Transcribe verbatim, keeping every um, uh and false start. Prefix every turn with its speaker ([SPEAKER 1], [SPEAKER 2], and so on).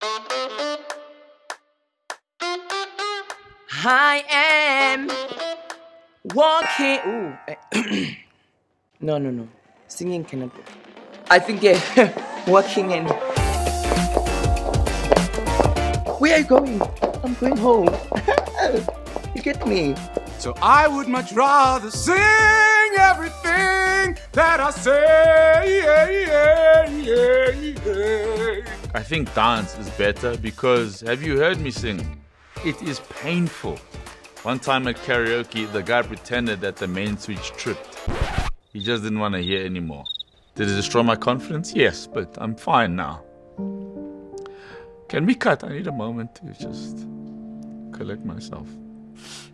[SPEAKER 1] I am walking. Ooh. no, no, no. Singing cannot go. I think yeah, walking and. Where are you going? I'm going home. You get me?
[SPEAKER 2] So I would much rather sing everything that I say.
[SPEAKER 3] I think dance is better because have you heard me sing? It is painful. One time at karaoke, the guy pretended that the main switch tripped. He just didn't want to hear anymore. Did it destroy my confidence? Yes, but I'm fine now. Can we cut? I need a moment to just collect myself.